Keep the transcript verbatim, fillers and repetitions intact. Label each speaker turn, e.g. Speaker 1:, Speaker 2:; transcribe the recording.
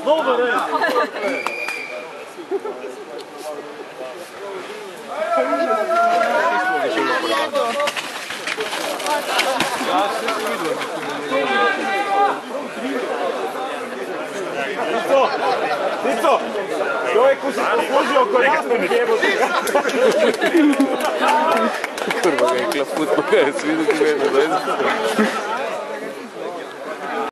Speaker 1: Dobar, ne? Nico, Nico, čovjek ko se poslužio oko nas, ne jebo ga.
Speaker 2: Kurva ga je klaput, pa ga je svi dokumentu, dojde.